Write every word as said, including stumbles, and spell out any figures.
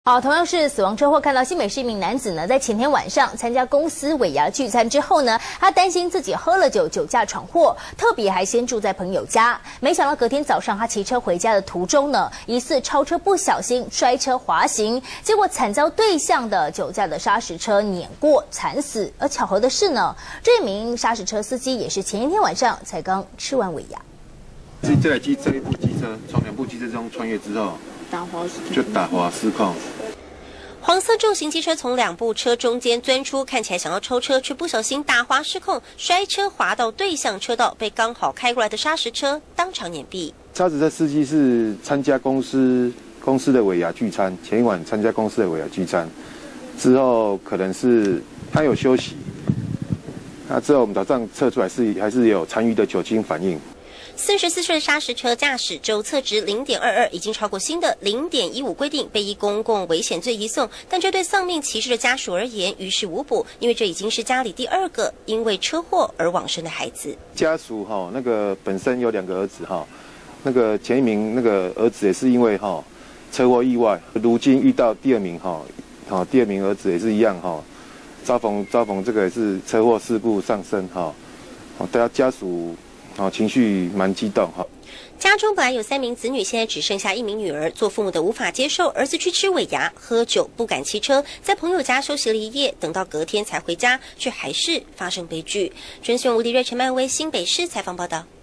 好，同样是死亡车祸，看到新北市一名男子呢，在前天晚上参加公司尾牙聚餐之后呢，他担心自己喝了酒，酒驾闯祸，特别还先住在朋友家。没想到隔天早上，他骑车回家的途中呢，疑似超车不小心摔车滑行，结果惨遭对向的酒驾的砂石车碾过，惨死。而巧合的是呢，这名砂石车司机也是前一天晚上才刚吃完尾牙。 这这台机这一部机车从两部机车中穿越之后， 打滑就打滑失控。 黄色重型机车从两部车中间钻出，看起来想要超车，却不小心打滑失控，摔车滑到对向车道，被刚好开过来的砂石车当场碾毙。 砂石车司机是参加公司公司的尾牙聚餐，前一晚参加公司的尾牙聚餐，之后可能是他有休息，那之后我们早上测出来是还是有残余的酒精反应。 四十四岁的砂石车驾驶周测值零点二二，已经超过新的零点一五规定，被依公共危险罪移送。但这对丧命骑士的家属而言于事无补，因为这已经是家里第二个因为车祸而往生的孩子。 家属哈，那个本身有两个儿子哈，那个前一名那个儿子也是因为哈车祸意外，如今遇到第二名哈，好第二名儿子也是一样哈，遭逢遭逢这个是车祸事故上身哈，好大家家属。哦，情绪蛮激动哈。 家中本来有三名子女，现在只剩下一名女儿。做父母的无法接受儿子去吃尾牙、喝酒，不敢骑车，在朋友家休息了一夜，等到隔天才回家，却还是发生悲剧。陈雄、吴迪瑞、陈曼威，新北市采访报道。